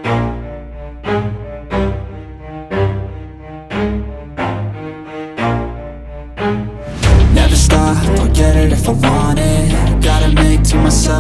Never stop, I'll get it if I want it. Gotta make to myself